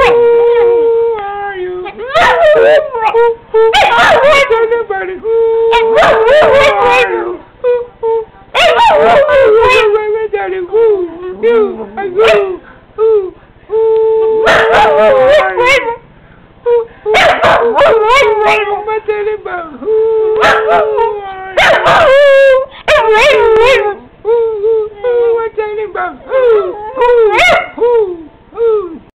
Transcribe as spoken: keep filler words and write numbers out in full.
are you? Somebody, who are you? Daddy, who? You, I go. Who? Who are you? Who? Who? Who? Who? Who?